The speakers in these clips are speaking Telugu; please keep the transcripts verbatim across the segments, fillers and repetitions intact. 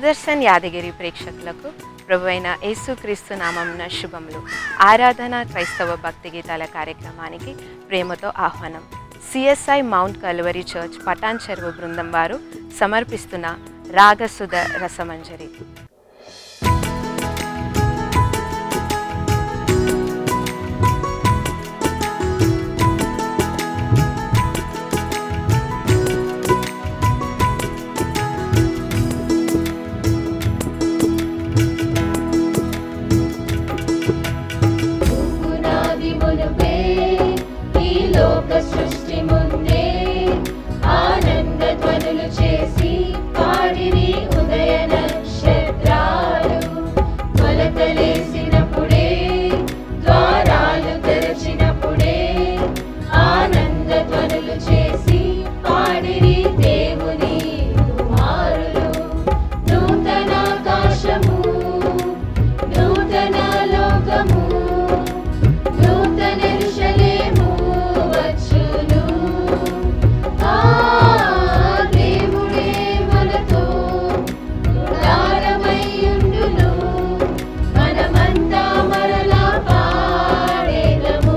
సుదర్శన్ యాదగిరి ప్రేక్షకులకు ప్రభువైన యేసుక్రీస్తు నామమున శుభములు. ఆరాధన క్రైస్తవ భక్తి గీతాల కార్యక్రమానికి ప్రేమతో ఆహ్వానం. CSI mount Calvary church Patancheru బృందం వారు సమర్పిస్తున్న రాగసుధ రసమంజరి. సృష్టి ముందే ఆనంద ధ్వనులు చేసి పాడిరి ఉదయ నక్షత్రాలు. మొలకలేసినప్పుడే ద్వారాలు తెరచినప్పుడే ఆనంద ధ్వనులు చేసి పాడిరి దేవుని కుమారులు. నూతన ఆకాశము నూతన లోకము నూతన యెరూషలేము వచ్చును. ఆ దేవుడే మనతో గుడారమయ్యుండును. మనమంతా మరలా పాడేదము.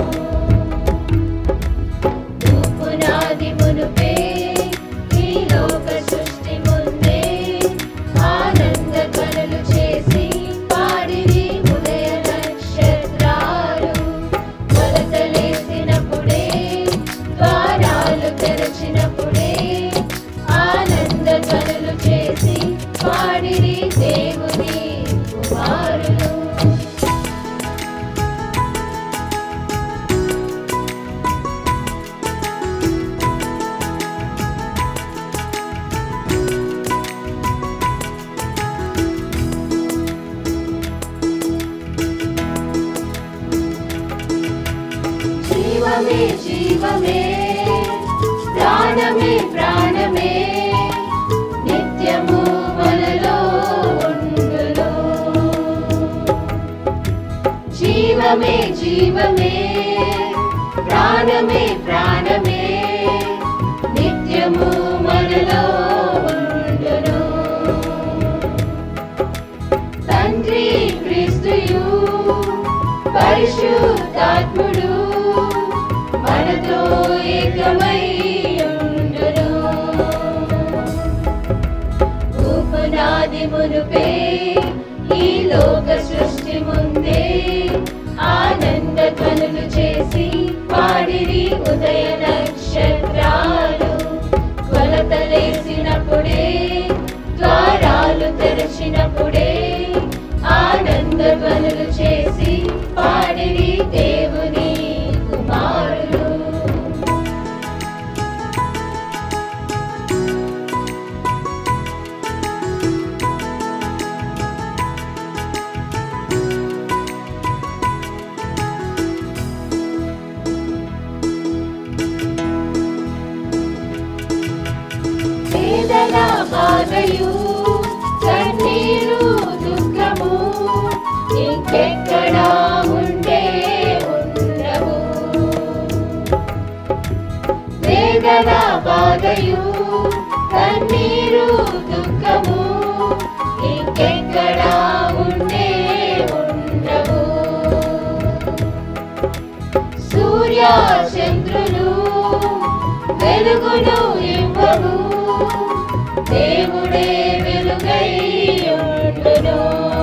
పునాది మునుపే ఈ లోక సృష్టి ముందే ఆనంద ధ్వనులు చేసి పాడిరి ఉదయ నక్షత్రాలు. మొలకలేసినప్పుడే ద్వారాలు తెరచినప్పుడే ఆనంద ధ్వనులు చేసి పాడిరి దేవుని కుమారులు. జీవమే జీవమే ప్రాణమే ప్రాణమే నిత్యము మనలో ఉండును. జీవమే జీవమే ప్రాణమే ప్రాణమే నిత్యము మనలో ఉండును. తండ్రి క్రీస్తుయు పరిశుద్ధాత్ముడు మనతో ఏకమై ఉండును. పునాది మునుపే ఈ లోక సృష్టి ముందే ఆనంద ధ్వనులు చేసి పాడిరి ఉదయ నక్షత్రాలు. కొలతలేసినప్పుడే ద్వారాలు తెరచినప్పుడే ఆనంద ధ్వనులు చేసి పాడిరి దేవుని కుమారులు. వేదన బాధయు కన్నీరు దుఃఖము ఇంకెక్కడా ఉండే ఉండవు. వేదన బాధయు కన్నీరు దుఃఖము ఇంకెక్కడా ఉండే ఉండవు. సూర్య చంద్రులు వెలుగును ఇవ్వవు. దేవుడే వెలుగై ఉండును.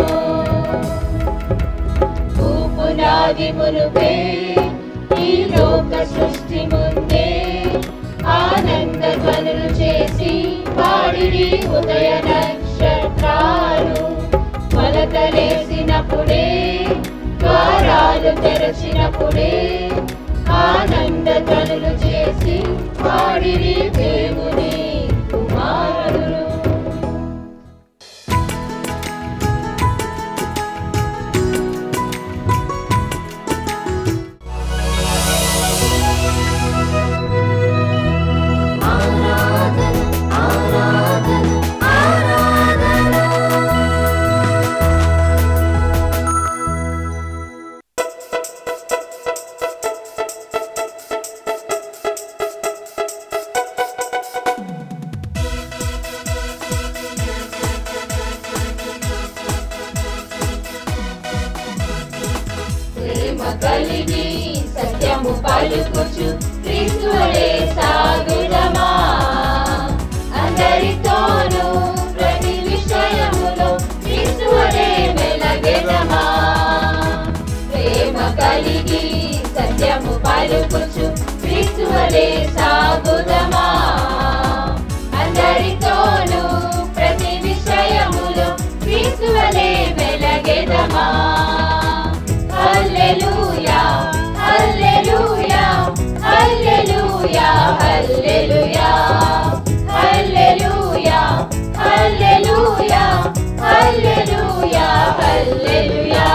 పునాది మునుపే ఈ లోక సృష్టి ముందే ఆనంద ధ్వనులు చేసి పాడిరి ఉదయ నక్షత్రాలు. మొలకలేసినప్పుడే ద్వారాలు తెరచినప్పుడే ఆనంద ధ్వనులు చేసి పాడిరి దేవుని కుమారులు. కలిగి సత్యము పలుకుచు క్రీస్తువలే సాగుదమా. అందరితోనూ ప్రతి విషయములో క్రీస్తువలే వెలగెదమా. ప్రేమ కలిగి సత్యము పలుకుచు క్రీస్తువలే సాగుదమా. అందరితోనూ ప్రతి విషయములో క్రీస్తువలే వెలగెదమా. హల్లెలూయా హల్లెలూయా హల్లెలూయా హల్లెలూయా హల్లెలూయా హల్లెలూయా హల్లెలూయా హల్లెలూయా.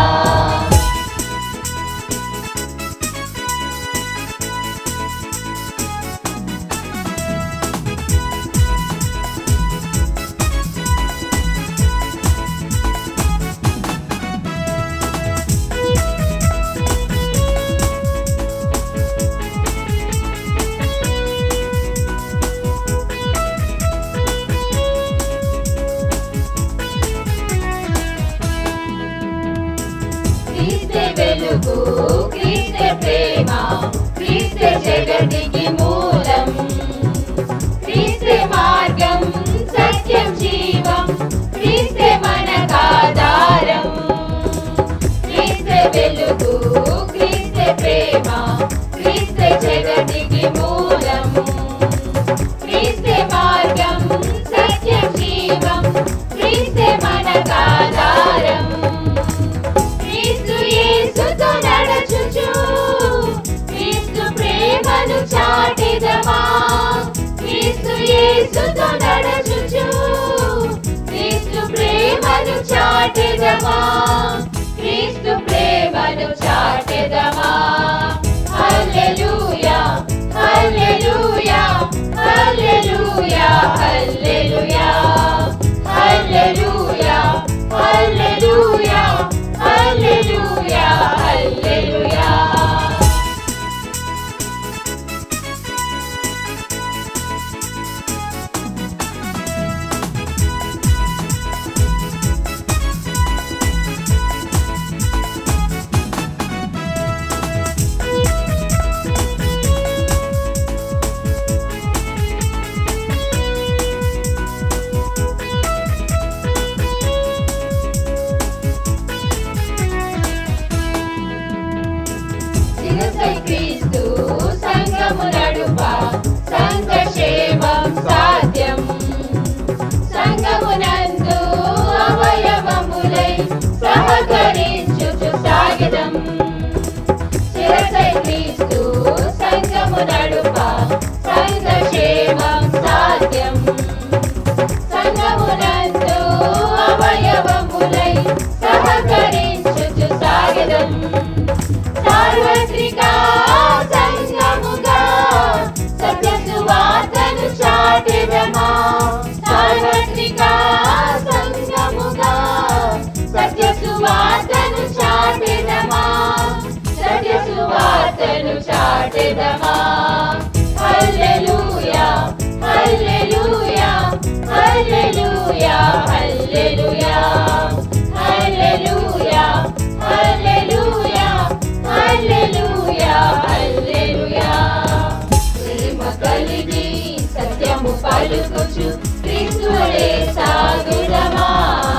క్రీస్తే వెలుగు క్రీస్తే ప్రేమ క్రీస్తే జగతికి మూలం. క్రీస్తే మార్గం సత్యం జీవం క్రీస్తే మనకాధారం. క్రీస్తే వెలుగు క్రీస్తే ప్రేమ క్రీస్తే జగతికి మూలం. క్రీస్తే మార్గం సత్యం జీవం క్రీస్తే మనకాధారం. యేసుతో నడచుచు క్రీస్తు ప్రేమను చాటెదమా. క్రీస్తు యేసుతో నడచుచు క్రీస్తు ప్రేమను చాటెదమా. క్రీస్తు ప్రేమను చాటెదమా. హల్లెలూయా హల్లెలూయా హల్లెలూయా హల్లెలూయా హల్లెలూయా హల్లెలూయా హల్లెలూయా హల్లెలూయా. క్రీస్తు సంఘము నడుప సంఘక్షేమం సాధ్యం. సంఘమునందు అవయవములై సహకరించుచు సాగిదం. శిరసై క్రీస్తు సంఘము నడుప సంఘక్షేమం సాధ్యం. సంఘమునందు అవయవములై సహకరించుచు సాగిదం. సార్వత్రిక సంఘముగా సత్య సువార్తను చాటెదమా. సార్వత్రిక సంఘముగా సత్య సువార్తను చాటెదమా. సత్య సువార్తను చాటెదమా. హల్లెలూయా హల్లెలూయా హల్లెలూయా హల్లెలూయా హల్లెలూయా హల్లెలూయా హల్లెలూయా హల్లెలూయా. ప్రేమ కలిగి సత్యము పలుకుచు క్రీస్తువలే సాగుదమా.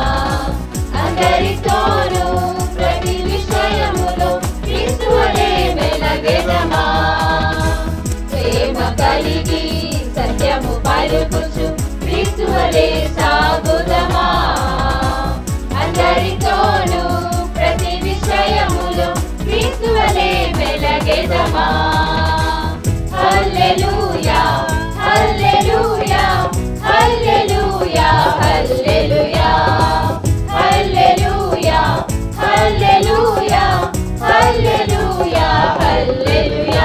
అందరితోనూ ప్రతి విషయములో క్రీస్తువలే వెలగెదమా. ప్రేమ కలిగి సత్యము పలుకుచు క్రీస్తువలే సాగుదమా. అందరితోనూ ప్రతి విషయములో క్రీస్తువలే వెలగెదమా. హల్లెలూయా హల్లెలూయా హల్లెలూయా హల్లెలూయా హల్లెలూయా హల్లెలూయా హల్లెలూయా హల్లెలూయా.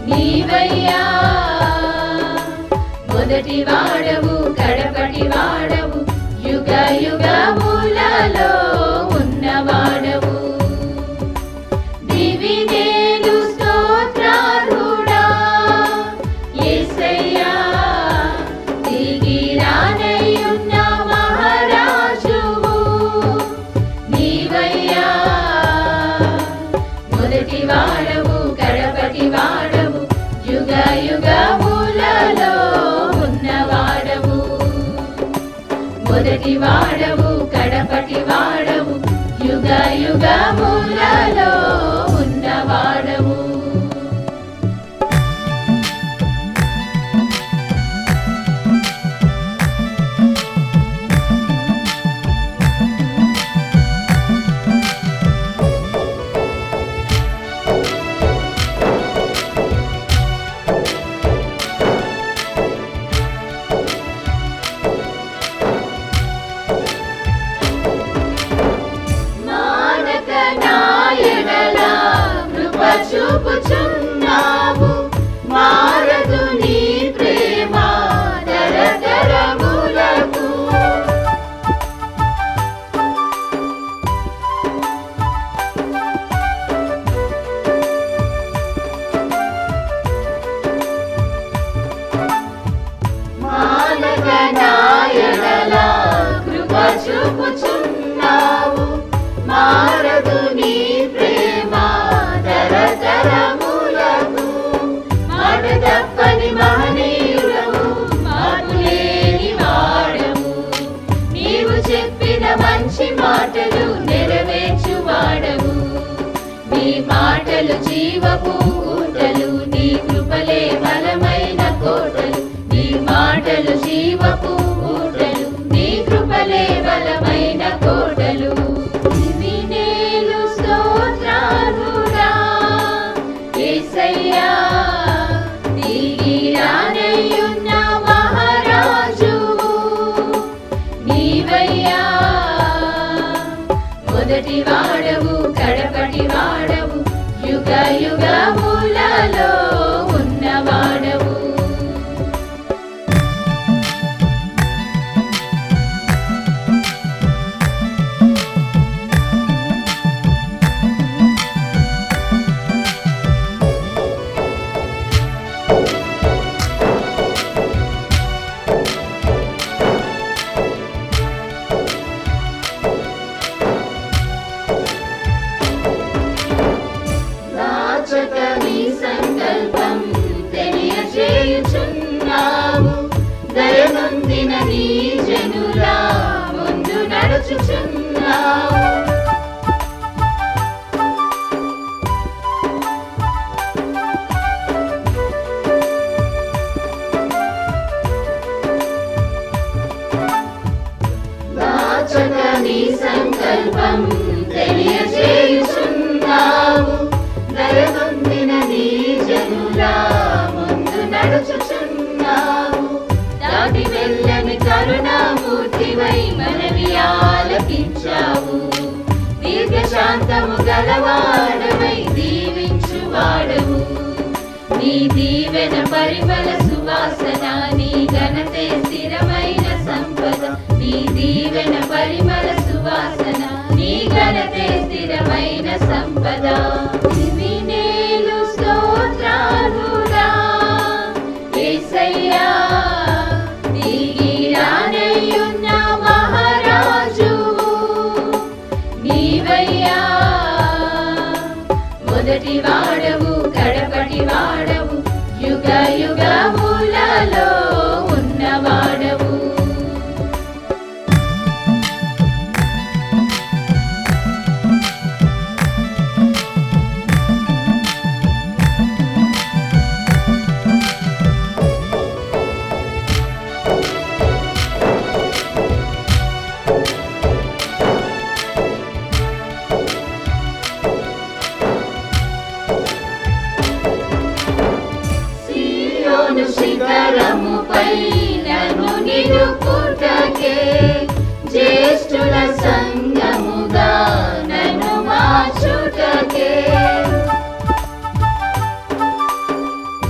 నీవయ్యా మొదటి వాడవు కడపటి వాడవు యుగ యుగములలో ఉన్నవాడవు దివినేలు స్తోత్రార్హుడా యేసయ్యా దిగి రానయ్యున్న మహారాజువు నీవయ్యా మొదటి వాడవు కడపటి వాడవు యుగ యుగములలో ఉన్నవాడవు మొదటి వాడవు కడపటి వాడవు యుగ యుగములలో ఉన్నవాడవు చూపుచున్నావు మారదు నీ ప్రేమ తరతరములకు మానక నాయనల కృప చూపుచున్నావు మారదు నీ ప్రేమ తరతరములకు మాట తప్పని మహనీయుడవు మార్పులేని వాడవు నీవు చెప్పిన మంచి మాటలు నెరవేర్చువాడవు నీ మాటలు జీవపు ఊటలు నీ కృపలే బలమైన కోటలు నీ మాటలు జీవపు ఊటలు నీ కృపలే బలమైన కోటలు దివినేలు స్తోత్రార్హుడా యేసయ్యా దిగి రానయ్యున్న మహారాజువు నీవయ్యా మొదటి వాడవు కడపటి వాడవు యుగ యుగములలో ఉన్నవాడవు సంకల్పం తెలియజేయుచున్నావు దయనొందిన నీ జనులా ముందు నడుచుచున్నావు దాచక నీ సంకల్పం తెలియజేయుచున్నావు దయనొందిన నీ జనులా ముందు నడుచుచున్నావు దాటి వెళ్ళని కరుణామూర్తివై మనవి ఆలకించావు దీర్ఘశాంతము గలవాడవై దీవించువాడవు నీ దీవెన పరిమళ సువాసన నీ ఘనతే స్థిరమైన సంపద నీ దీవెన పరిమళ సువాసన నీ ఘనతే స్థిరమైన సంపద దివినేలు స్తోత్రార్హుడా యేసయ్యా దిగి రానయ్యున్న మహారాజువు నీవయ్యా మొదటి వాడవు కడపటి వాడవు యుగ యుగములలో ఉన్నవాడవు శిఖరముపై నన్ను నిలుపుటకే జ్యేష్ఠుల సంగముగా నన్ను మార్చుటకే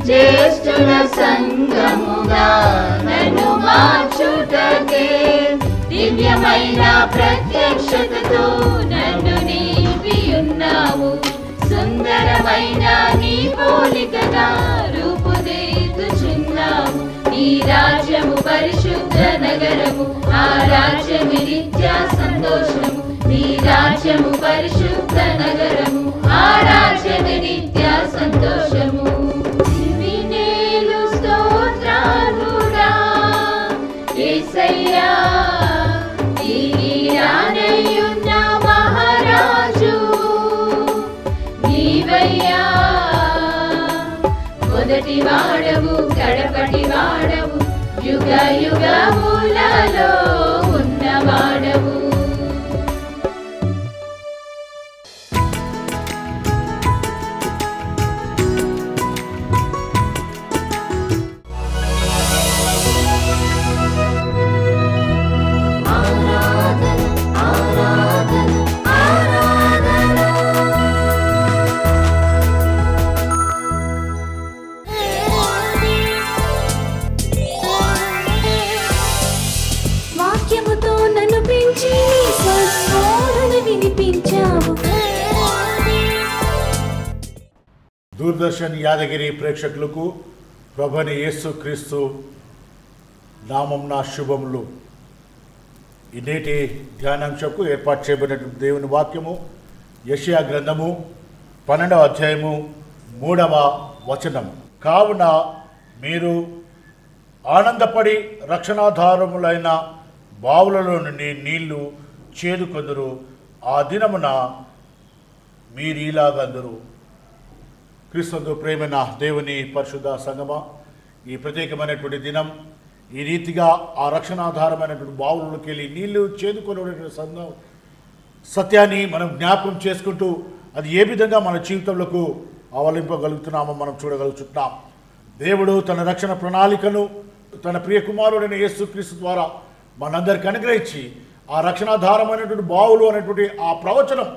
జ్యేష్ఠుల సంగముగా నన్ను మార్చుటకే దివ్యమైన ప్రత్యక్షతతో నన్ను నింపియున్నావు. సుందరమైన నీ పోలికగా రూపుదిద్దుచున్నావు. నీ రాజ్యము పరిశుద్ధ నగరము, ఆ రాజ్యము నిత్య సంతోషము. నీ రాజ్యము పరిశుద్ధ నగరము, ఆ రాజ్యము నిత్య సంతోషము. వినేలు స్తోత్రాలురా యేసయ్యా, ఈ రానయ్యున్న మహారాజు నీవయ్యా. మొదటి వాడవు కడపటి వాడవు, యుగ యుగములలో ఉన్నవాడవు. దూరదర్శన్ యాదగిరి ప్రేక్షకులకు ప్రభువైన యేసు క్రీస్తు నామమున శుభములు. ఈ నేటి ధ్యానాంశంకు ఏర్పాటు చేయబడిన దేవుని వాక్యము యెషయా గ్రంథము పన్నెండవ అధ్యాయము మూడవ వచనం. కావున మీరు ఆనందపడి రక్షణాధారములైన బావులలో నుండి నీళ్లు చేదుకొందురు. ఆ దినమున మీరు ఇలాగందరు. క్రీస్తునందు ప్రేమైన దేవుని పరిశుద్ధ సంగమా, ఈ ప్రత్యేకమైనటువంటి దినం ఈ రీతిగా ఆ రక్షణాధారమైనటువంటి బావులలోకి వెళ్ళి నీళ్లు చేదుకొనేటువంటి సందం సత్యాన్ని మనం జ్ఞాపకం చేసుకుంటూ అది ఏ విధంగా మన జీవితంలోకి అవలింపగలుగుతున్నామో మనం చూడగలుగుతున్నాం. దేవుడు తన రక్షణ ప్రణాళికను తన ప్రియ కుమారుడైన యేసుక్రీస్తు ద్వారా మనందరికి అనుగ్రహించి ఆ రక్షణాధారమైనటువంటి బావులు అనేటువంటి ఆ ప్రవచనం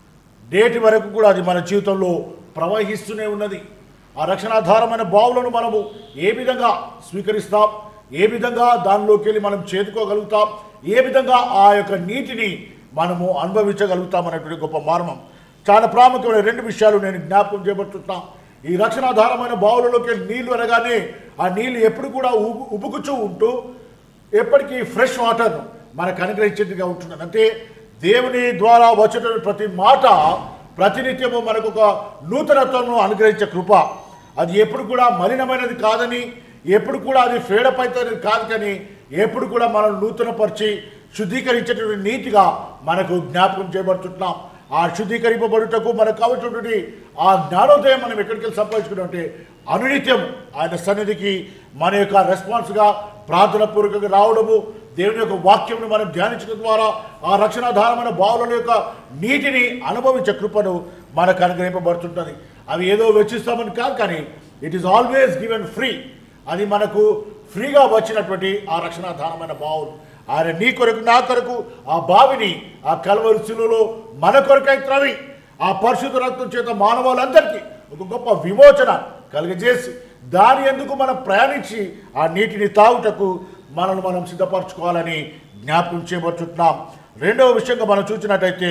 నేటి వరకు కూడా అది మన జీవితంలో ప్రవహిస్తూనే ఉన్నది. ఆ రక్షణాధారమైన బావులను మనము ఏ విధంగా స్వీకరిస్తాం, ఏ విధంగా దానిలోకి వెళ్ళి మనం చేదుకోగలుగుతాం, ఏ విధంగా ఆ యొక్క నీటిని మనము అనుభవించగలుగుతాం అనేటువంటి గొప్ప మార్మం. చాలా ప్రాముఖ్యమైన రెండు విషయాలు నేను జ్ఞాపకం చేయబడుతున్నాను. ఈ రక్షణాధారమైన బావులలోకి వెళ్ళి నీళ్లు అనగానే ఆ నీళ్లు ఎప్పుడు కూడా ఉబు ఉబుకుచూ ఉంటూ ఎప్పటికీ ఫ్రెష్ వాటర్ మనకు అనుగ్రహించేదిగా ఉంటున్నది. అంటే దేవుని ద్వారా వచ్చేటువంటి ప్రతి మాట ప్రతినిత్యము మనకు ఒక నూతనత్వము అనుగ్రహించే కృప. అది ఎప్పుడు కూడా మలినమైనది కాదని, ఎప్పుడు కూడా అది ఫేడపైతేది కాదు, కానీ ఎప్పుడు కూడా మనం నూతనపరిచి శుద్ధీకరించేటువంటి నీతిగా మనకు జ్ఞాపకం చేయబడుతున్నాం. ఆ శుద్ధీకరింపబడుటకు మనకు కావలసినటువంటి ఆ జ్ఞానోదయం మనం ఎక్కడికి వెళ్ళి సంపాదించుకున్నాం అంటే అనునిత్యం ఆయన సన్నిధికి మన యొక్క రెస్పాన్స్గా ప్రార్థన పూర్వకంగా రావడము, దేవుని యొక్క వాక్యంను మనం ధ్యానించడం ద్వారా ఆ రక్షణాధారమైన బావుల యొక్క నీటిని అనుభవించే కృపను మనకు అనుగ్రహింపబడుతుంటుంది. అవి ఏదో వెచ్చిస్తామని కాదు, కానీ it is always given free. అది మనకు ఫ్రీగా వచ్చినటువంటి ఆ రక్షణాధారమైన బావులు. ఆయన నీ కొరకు నా కొరకు ఆ బావిని ఆ కల్వరి శిలువలో మన కొరకై త్రవి ఆ పరిశుద్ధ రక్తం చేత మానవాళ్ళందరికీ ఒక గొప్ప విమోచన కలిగజేసి దాని ఎందుకు మనం ప్రయాణించి ఆ నీటిని తాగుటకు మనల్ని మనం సిద్ధపరచుకోవాలని జ్ఞాపకం చేయబడుతున్నాం. రెండవ విషయంగా మనం చూసినట్టయితే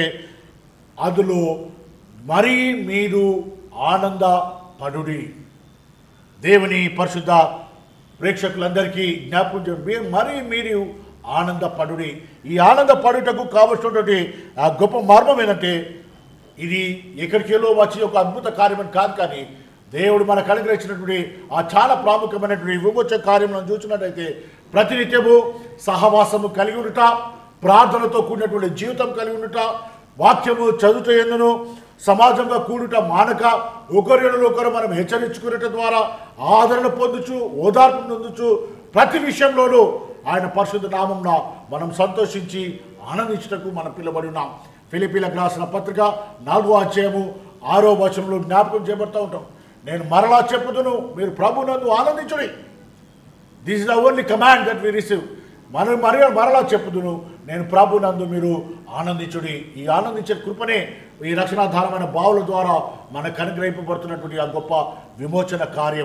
అందులో మరీ మీరు ఆనందపడుడి. దేవుని పరిశుద్ధ ప్రేక్షకులందరికీ జ్ఞాపకం చేయండి, మరీ మీరు ఆనందపడుడి. ఈ ఆనందపడుటకు కావలసినటువంటి ఆ గొప్ప మార్గం ఏంటంటే ఇది ఎక్కడికెళ్ళో వచ్చి ఒక అద్భుత కార్యం కాదు, కానీ దేవుడు మనకు అనుగ్రహించినటువంటి ఆ చాలా ప్రాముఖ్యమైనటువంటి విమోచన కార్యం మనం చూసినట్టయితే ప్రతినిత్యము సహవాసము కలిగి ఉండుట, ప్రార్థనతో కూడినటువంటి జీవితం కలిగి ఉండుట, వాక్యము చదువుట ఎందును సమాజంగా కూడుట మానక ఒకరిలో ఒకరు మనం హెచ్చరించుకునేట ద్వారా ఆదరణ పొందుచు ఓదార్పు పొందుచు ప్రతి విషయంలోనూ ఆయన పరిశుద్ధ నామమున మనం సంతోషించి ఆనందించుటకు మనం పిలువబడి ఉన్నాం. ఫిలిప్పీలకు రాసిన పత్రిక నాలుగో అధ్యాయము ఆరో వచనంలో జ్ఞాపకం చేయబడుతూ ఉంటాం, నేను మరలా చెప్పుదును మీరు ప్రభునందు ఆనందించుడి. This is the only command that we receive. మనం మరి మరలా చెప్పుదును నేను ప్రభునందు మీరు ఆనందించుడి. ఈ ఆనందించే కృపనే ఈ రక్షణాధారమైన బావుల ద్వారా మనకు అనుగ్రహింపబడుతున్నటువంటి ఆ గొప్ప విమోచన కార్యం.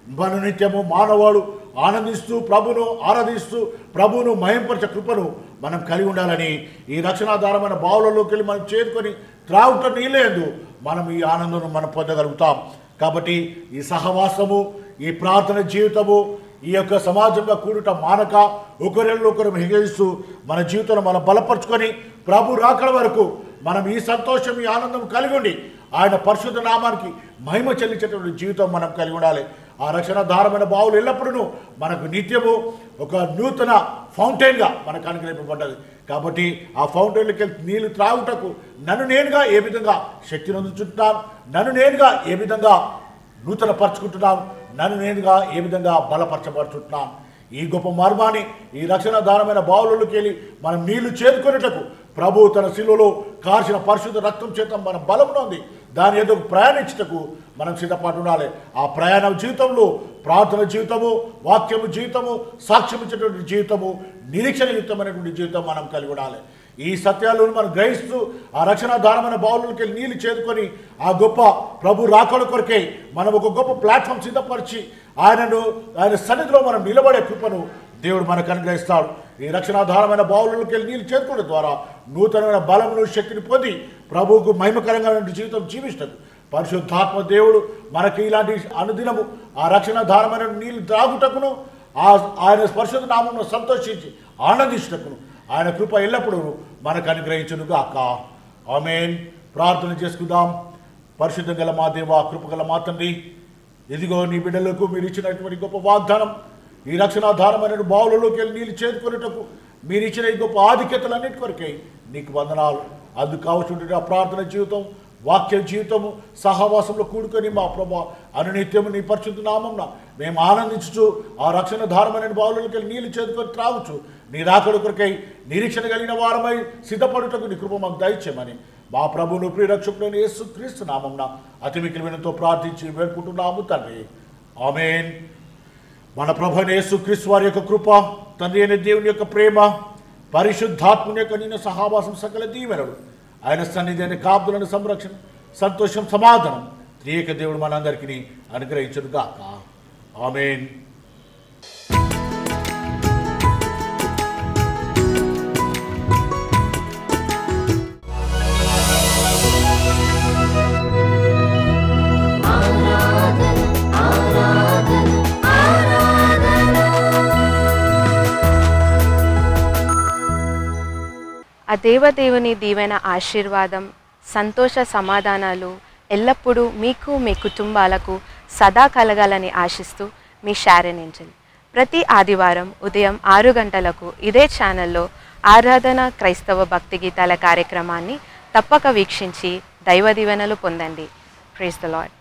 మన నిత్యము మానవాడు ఆనందిస్తూ ప్రభును ఆరాధిస్తూ ప్రభును మహింపరచ కృపను మనం కలిగి ఉండాలని ఈ రక్షణాధారమైన బావులలోకి వెళ్ళి మనం చేరుకొని త్రాగుట నీళ్ళేందు మనం ఈ ఆనందం మనం పొందగలుగుతాం. కాబట్టి ఈ సహవాసము, ఈ ప్రార్థన జీవితము, ఈ యొక్క సమాజంగా కూడుట మానక ఒకరిలో ఒకరు మిగిలిస్తూ మన జీవితంలో మనం బలపరుచుకొని ప్రభు రాకడ వరకు మనం ఈ సంతోషం, ఈ ఆనందం కలిగి ఉండి ఆయన పరిశుద్ధ నామానికి మహిమ చెల్లించేటువంటి జీవితం మనం కలిగి ఉండాలి. ఆ రక్షణాధారమైన బావులు ఎల్లప్పుడూ మనకు నిత్యము ఒక నూతన ఫౌంటైన్గా మనకు అనుగ్రహింపబడ్డది. కాబట్టి ఆ ఫౌంటైన్లోకి వెళ్ళి నీళ్లు త్రాగుటకు నన్ను నేనుగా ఏ విధంగా శక్తిని అందుచుంటున్నాను, నన్ను నేనుగా ఏ విధంగా నూతన పరుచుకుంటున్నాను, నన్ను నేనుగా ఏ విధంగా బలపరచబడుతుంటున్నాను. ఈ గొప్ప మర్మాన్ని ఈ రక్షణాధారమైన బావులలోకి వెళ్ళి మనం నీళ్లు చేరుకునేటకు ప్రభు తన శిలువలో కార్చిన పరిశుద్ధ రక్తం చేత మన బలమున ఉంది. దాని ఎదుగు ప్రయాణించుటకు మనం సిద్ధపాటు ఉండాలి. ఆ ప్రయాణ జీవితంలో ప్రార్థన జీవితము, వాక్యము జీవితము, సాక్ష్యం ఇచ్చేటువంటి జీవితము, నిరీక్షణ యుక్తమైనటువంటి జీవితం మనం కలిగి ఉండాలి. ఈ సత్యాలను మనం గ్రహిస్తూ ఆ రక్షణాధారమైన బావులకి వెళ్ళి నీళ్లు చేరుకొని ఆ గొప్ప ప్రభు రాకడ కొరకే మనం ఒక గొప్ప ప్లాట్ఫామ్ సిద్ధపరిచి ఆయనను ఆయన సన్నిధిలో మనం నిలబడే కృపను దేవుడు మనకు అనుగ్రహిస్తాడు. ఈ రక్షణాధారమైన బావులకి వెళ్ళి నీళ్లు చేరుకోవడం ద్వారా నూతనమైన బలమును, శక్తిని పొంది ప్రభువుకు మహిమకరంగా జీవితం జీవిస్తాడు. పరిశుద్ధాత్మ దేవుడు మనకి ఇలాంటి అనుదినము ఆ రక్షణాధారమైన నీళ్లు త్రాగుటకును ఆ ఆయన పరిశుద్ధ నామమును సంతోషించి ఆనందించుటకును ఆయన కృప ఎల్లప్పుడూ మనకు అనుగ్రహించును గాక. ఆమేన్. ప్రార్థన చేసుకుందాం. పరిశుద్ధ గల మా దేవ, కృప గల మా తండ్రి, ఇదిగో నీ బిడ్డలకు మీరు ఇచ్చినటువంటి గొప్ప వాగ్దానం, ఈ రక్షణాధారమైన బావులలోకి వెళ్ళి నీళ్ళు చేరుకునేటకు మీరు ఇచ్చిన ఈ గొప్ప ఆధిక్యతలన్నిటి కొరకై నీకు వందనాలు. అందుకు కావాల్సిన ఆ ప్రార్థన జీవితం, వాక్య జీవితము, సహవాసంలో కూడుకొని మా ప్రభా అనునిత్యము నీ పరిశుద్ధ నామమున మేము ఆనందించుచు ఆ రక్షణాధారమైన బావులలోకి వెళ్ళి నీళ్ళు చేరుకొని త్రాగుచు నీ రాకడ కొరకై నిరీక్షణ కలిగిన వారమై సిద్ధపడుటకు నీ కృప మాకు దయచేయమని మా ప్రభువును ప్రియరక్షకుడైన యేసు క్రీస్తు నామమున అతి మిక్కిలి వినయంతో ప్రార్థించి వేడుకుంటున్నాము తండ్రి. ఆమేన్. మన ప్రభువైన యేసు క్రీస్తు వారి యొక్క కృప, తండ్రి అయిన దేవుని యొక్క ప్రేమ, పరిశుద్ధాత్మని యొక్క నిన్న సహవాసం, సకల దీవెనలు, ఆయన సన్నిధి అయిన కాపుదలను సంరక్షణ, సంతోషం, సమాధానం త్రియేక దేవుడు మనందరికీ అనుగ్రహించును గాక. ఆమేన్. ఆ దేవదేవుని దీవెన, ఆశీర్వాదం, సంతోష సమాధానాలు ఎల్లప్పుడూ మీకు, మీ కుటుంబాలకు సదా కలగాలని ఆశిస్తూ మీ షారెన్ ఏంజెల్. ప్రతి ఆదివారం ఉదయం ఆరు గంటలకు ఇదే ఛానల్లో ఆరాధన క్రైస్తవ భక్తి గీతాల కార్యక్రమాన్ని తప్పక వీక్షించి దైవ దీవెనలు పొందండి. Praise the lord.